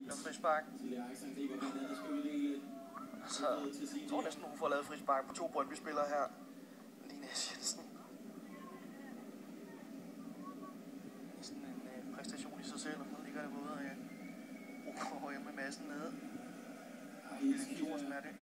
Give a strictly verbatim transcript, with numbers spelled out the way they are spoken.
lavet frispark. Så jeg tror næsten, hun får lavet frispark på to Brøndby-spillere her. Line Jensen. Sådan en øh, præstation i sig selv, og så ligger det både af Rukov hjemme med massen nede. Sådan er det.